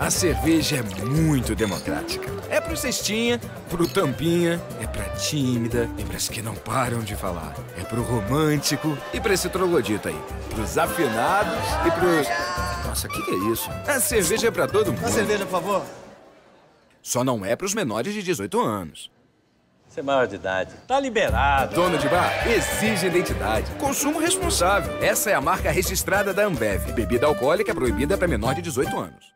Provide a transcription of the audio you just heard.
A cerveja é muito democrática. É pro cestinha, pro tampinha, é pra tímida, é pras que não param de falar. É pro romântico e pra esse troglodita aí. Pros afinados e pros... Nossa, que é isso? A cerveja é pra todo mundo. Uma cerveja, por favor. Só não é pros menores de 18 anos. Você é maior de idade. Tá liberado. Dono de bar, exige identidade. Consumo responsável. Essa é a marca registrada da Ambev. Bebida alcoólica proibida para menor de 18 anos.